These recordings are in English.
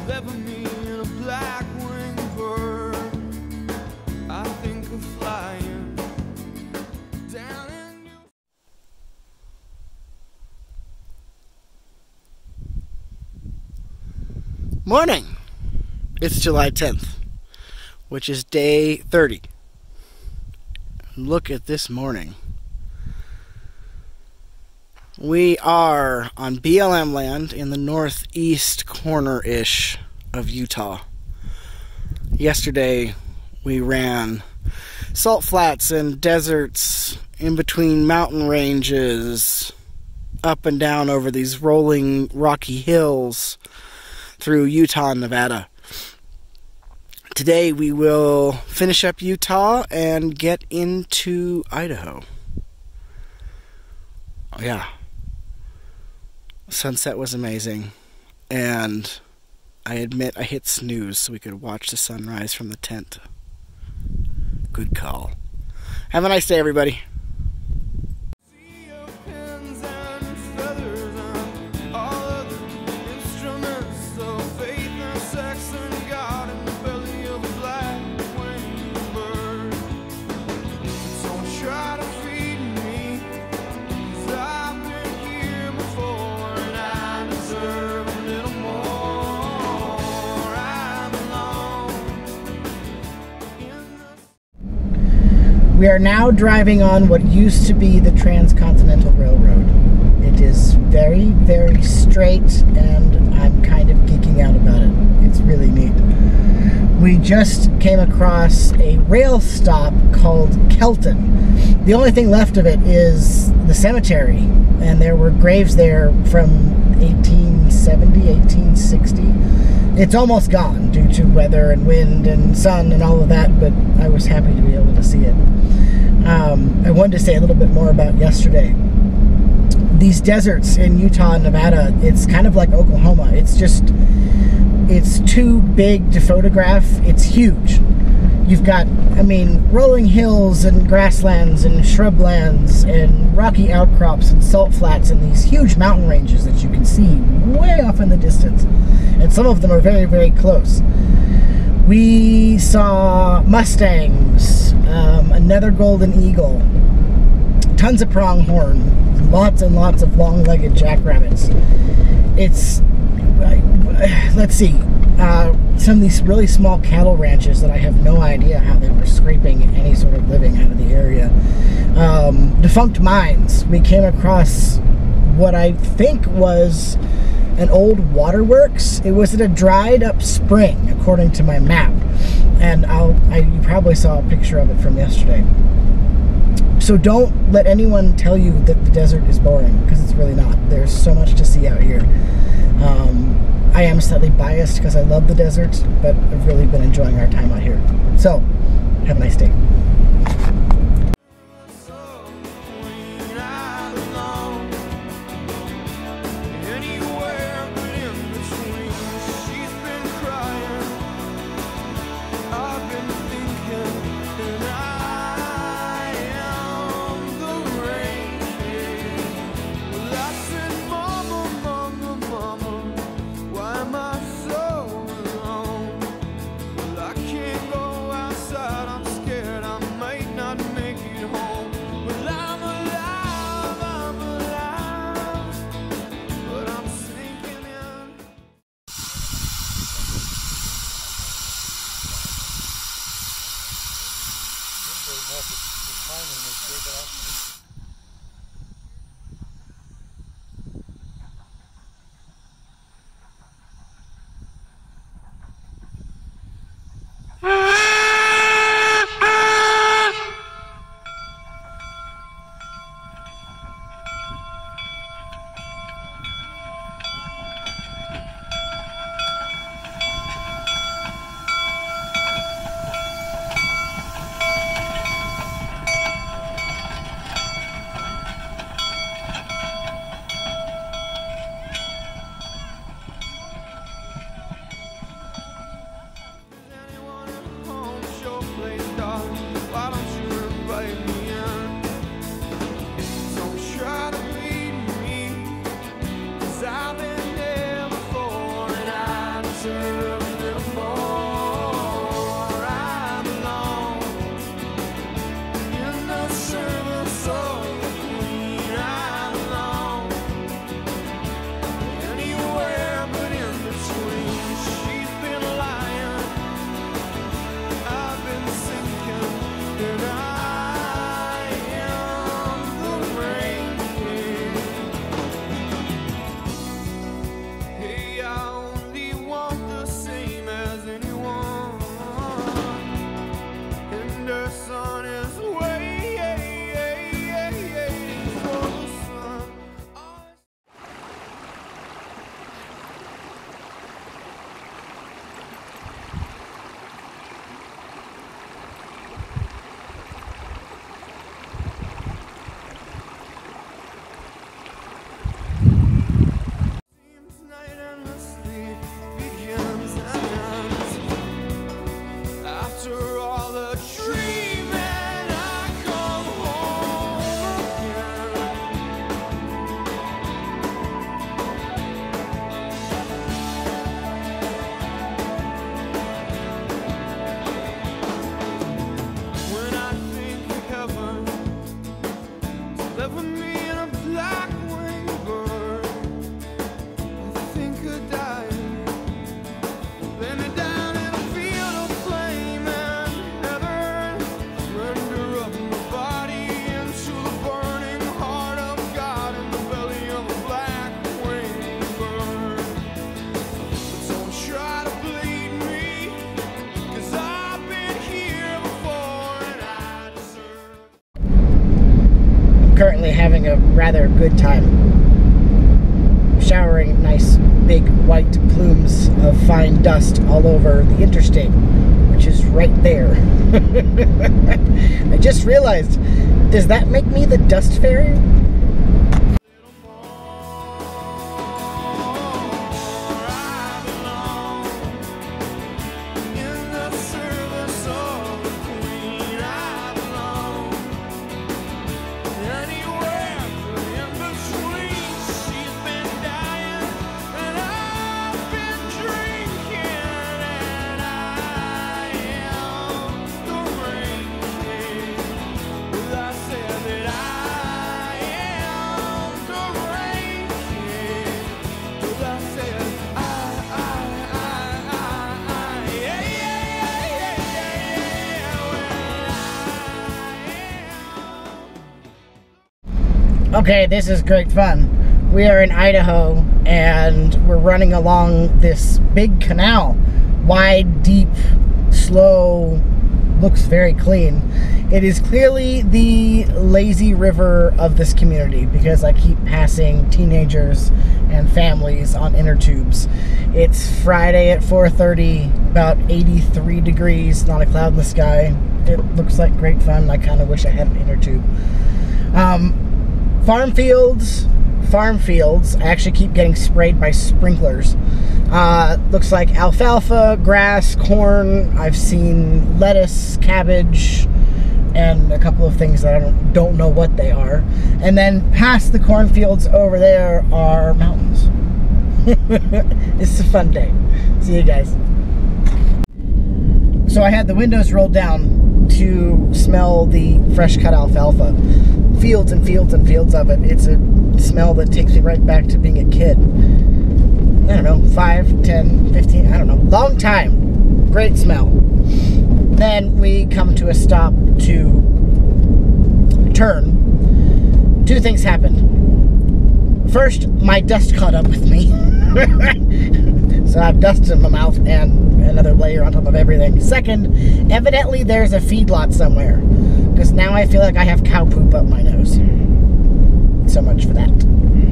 Feather me in a black winged bird. I think of flying down in you. Morning! It's July 10th, which is day 30. Look at this morning. We are on BLM land in the northeast corner-ish of Utah. Yesterday, we ran salt flats and deserts in between mountain ranges, up and down over these rolling rocky hills through Utah and Nevada. Today, we will finish up Utah and get into Idaho. Oh, yeah. Sunset was amazing, and I admit I hit snooze so we could watch the sunrise from the tent. Good call. Have a nice day, everybody. We are now driving on what used to be the Transcontinental Railroad. It is very, very straight, and I'm kind of geeking out about it. It's really neat. We just came across a rail stop called Kelton. The only thing left of it is the cemetery, and there were graves there from 1870, 1860. It's almost gone due to weather and wind and sun and all of that, but I was happy to be able to see it. I wanted to say a little bit more about yesterday. These deserts in Utah and Nevada, it's kind of like Oklahoma. It's too big to photograph. It's huge. You've got, rolling hills and grasslands and shrublands and rocky outcrops and salt flats and these huge mountain ranges that you can see way off in the distance. And some of them are very, very close. We saw mustangs, another golden eagle, tons of pronghorn, lots and lots of long-legged jackrabbits. It's, let's see, some of these really small cattle ranches that I have no idea how they were scraping any sort of living out of the area. Defunct mines. We came across what I think was an old waterworks. It was at a dried up spring, according to my map. And you probably saw a picture of it from yesterday. So don't let anyone tell you that the desert is boring, because it's really not. There's so much to see out here. I am slightly biased because I love the desert, but I've really been enjoying our time out here. So, have a nice day. actually having a rather good time. Showering nice big white plumes of fine dust all over the interstate, which is right there. I just realized, does that make me the dust fairy? Okay, this is great fun. We are in Idaho and we're running along this big canal. Wide, deep, slow, looks very clean. It is clearly the lazy river of this community because I keep passing teenagers and families on inner tubes. It's Friday at 4:30, about 83 degrees, not a cloud in the sky. It looks like great fun. I kind of wish I had an inner tube. Farm fields. I actually keep getting sprayed by sprinklers. Looks like alfalfa, grass, corn. I've seen lettuce, cabbage, and a couple of things that I don't know what they are. And then past the cornfields over there are mountains. It's a fun day. See you guys. So I had the windows rolled down to smell the fresh cut alfalfa. Fields and fields and fields of it. It's a smell that takes me right back to being a kid. I don't know, 5, 10, 15, I don't know. Long time. Great smell. Then we come to a stop to turn. Two things happened. First, my dust caught up with me. So I have dust in my mouth and another layer on top of everything. Second, evidently there's a feedlot somewhere, because now I feel like I have cow poop up my nose. So much for that.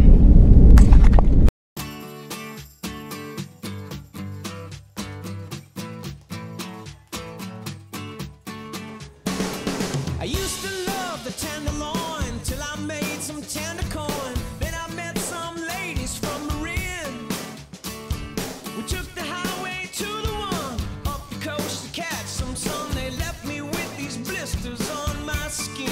I used to love the tenderloin till I made some tender coin. Then I met some ladies from Marin. We took the highway to the one up the coast to catch some sun. They left me with these blisters on my skin.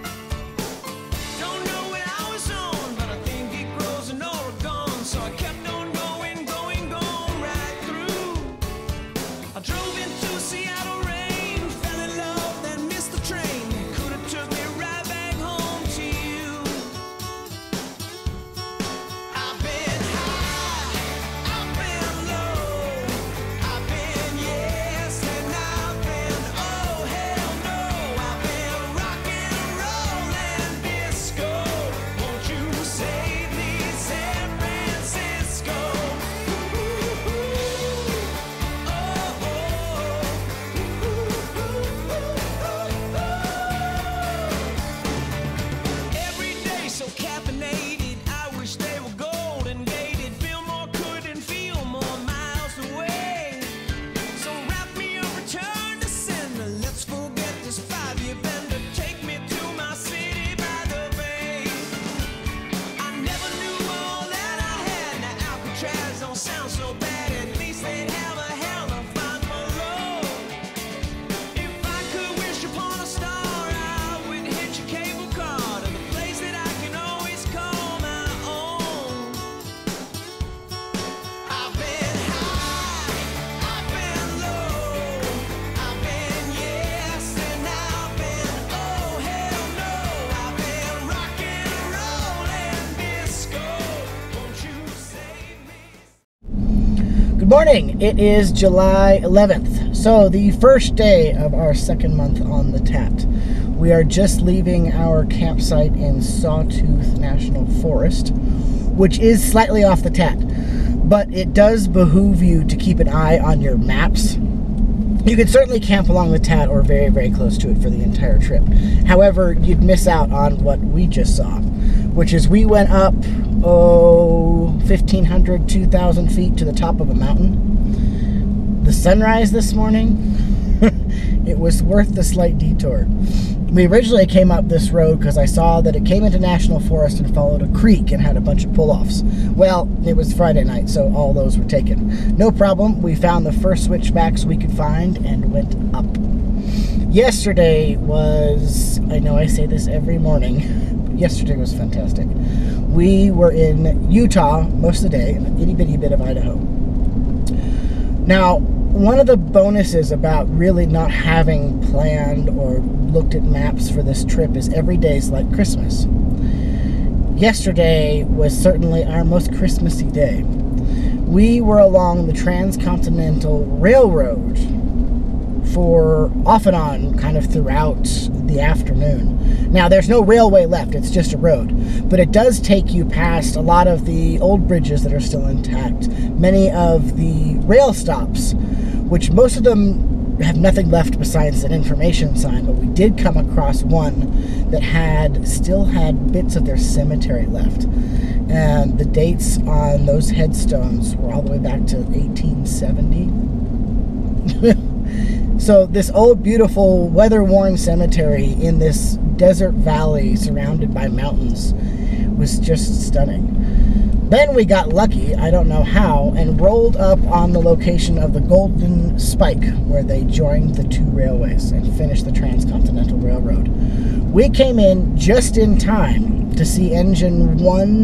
Don't know what I was on, but I think it grows in Oregon. So I kept on going, going, going right through. I drove into Seattle rain, fell in love, then missed the train. Could have took me right back home to you. I've been high, I've been low, I've been yes and I've been oh hell no. I've been rock and roll and disco. Won't you save me, San Francisco? Every day so caffeinated, I wish they were golden gated. Fillmore couldn't feel more miles away. So wrap me a return to sender. Let's forget this 5-year bender. Take me to my city by the bay. I never knew all that I had. Now Alcatraz don't sound so bad. At least they'd have a hell of fun below. If I could wish upon a star, I would hitch a cable car to the place that I can always call my own. I've been high, I've been low, I've been yes and I've been oh hell no. I've been rock and roll and disco. Won't you save me? Good morning. It is July 11th. So the first day of our second month on the Tat. We are just leaving our campsite in Sawtooth National Forest, which is slightly off the Tat, but it does behoove you to keep an eye on your maps. You could certainly camp along the Tat or very, very close to it for the entire trip. However, you'd miss out on what we just saw. which is we went up, 1,500, 2,000 feet to the top of a mountain. The sunrise this morning, it was worth the slight detour. We originally came up this road because I saw that it came into National Forest and followed a creek and had a bunch of pull-offs. Well, it was Friday night, so all those were taken. No problem, we found the first switchbacks we could find and went up. Yesterday was, I know I say this every morning, but yesterday was fantastic. We were in Utah most of the day, an itty-bitty bit of Idaho. Now, one of the bonuses about really not having planned or looked at maps for this trip is every day is like Christmas. Yesterday was certainly our most Christmassy day. We were along the Transcontinental Railroad for off and on kind of throughout the afternoon. Now, there's no railway left, it's just a road, but it does take you past a lot of the old bridges that are still intact, many of the rail stops, which most of them have nothing left besides an information sign, but we did come across one that still had bits of their cemetery left. And the dates on those headstones were all the way back to 1870. So this old, beautiful, weather-worn cemetery in this desert valley surrounded by mountains was just stunning. Then we got lucky, I don't know how, and rolled up on the location of the Golden Spike, where they joined the two railways and finished the Transcontinental Railroad. We came in just in time to see engine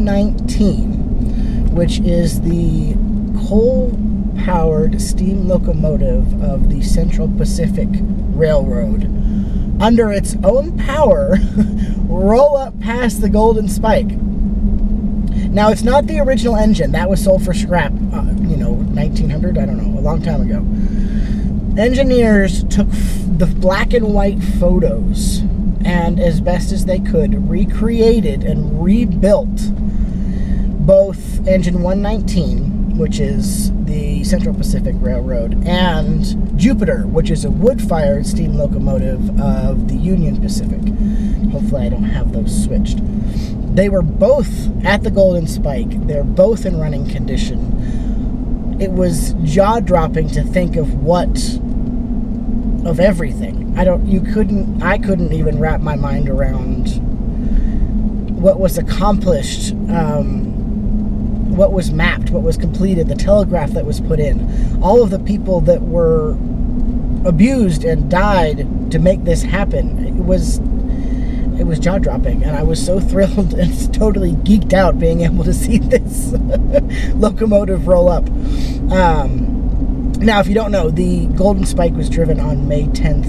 119, which is the coal-powered steam locomotive of the Central Pacific Railroad. Under its own power, roll up past the Golden Spike. Now, it's not the original engine. That was sold for scrap, 1900, I don't know, a long time ago. Engineers took the black and white photos and, as best as they could, recreated and rebuilt both engine 119, which is the Central Pacific Railroad, and Jupiter, which is a wood-fired steam locomotive of the Union Pacific. Hopefully I don't have those switched. They were both at the Golden Spike. They're both in running condition. It was jaw-dropping to think of everything. I couldn't even wrap my mind around what was accomplished, what was mapped, what was completed, the telegraph that was put in, all of the people that were abused and died to make this happen. It was jaw-dropping, and I was so thrilled and totally geeked out being able to see this locomotive roll up. Now, if you don't know, the Golden Spike was driven on May 10th,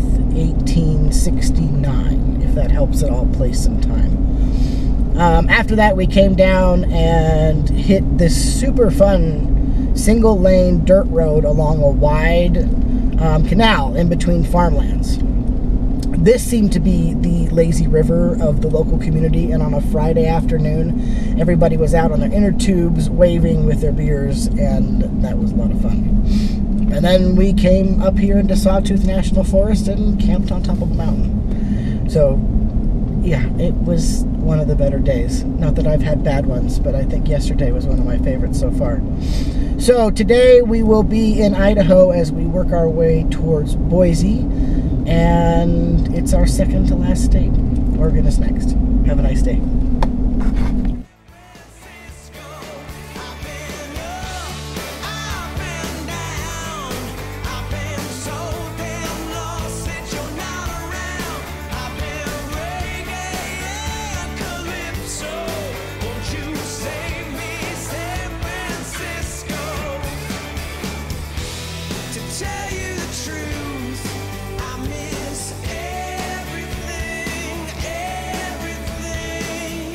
1869, if that helps at all place and time. After that, we came down and hit this super fun single-lane dirt road along a wide canal in between farmlands. This seemed to be the lazy river of the local community, and on a Friday afternoon, everybody was out on their inner tubes waving with their beers, and that was a lot of fun. And then we came up here into Sawtooth National Forest and camped on top of a mountain. So, yeah, it was one of the better days. Not that I've had bad ones, but I think yesterday was one of my favorites so far. So today we will be in Idaho as we work our way towards Boise. And it's our second to last state. Oregon is next. Have a nice day. Tell you the truth, I miss everything, everything.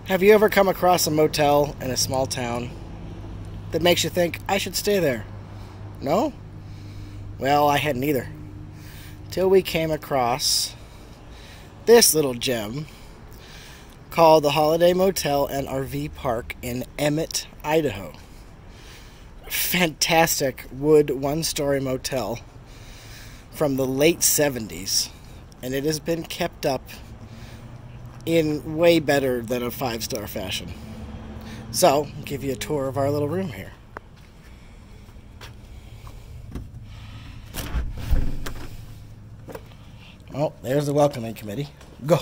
Have you ever come across a motel in a small town that makes you think, I should stay there? No? Well, I hadn't either. Till we came across this little gem called the Holiday Motel and RV Park in Emmett, Idaho. Fantastic wood one-story motel from the late 70s, and it has been kept up in way better than a 5-star fashion. So, I'll give you a tour of our little room here. Oh, there's the welcoming committee. Go.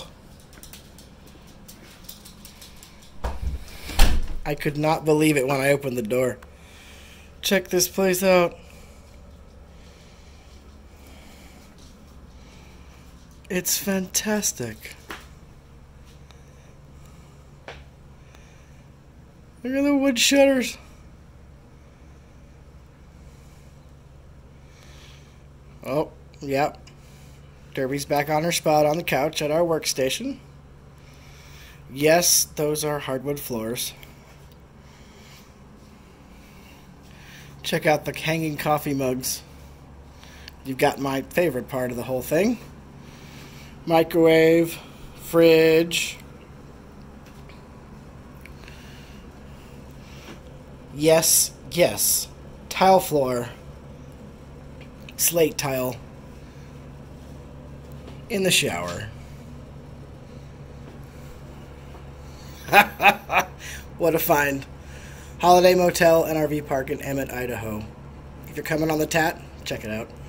I could not believe it when I opened the door. Check this place out. It's fantastic. Look at the wood shutters. Oh, yep. Derby's back on her spot on the couch at our workstation. Yes, those are hardwood floors. Check out the hanging coffee mugs. You've got my favorite part of the whole thing. Microwave, fridge. Yes, yes. Tile floor. Slate tile. In the shower. What a find. Holiday Motel and RV Park in Emmett, Idaho. If you're coming on the Tat, check it out.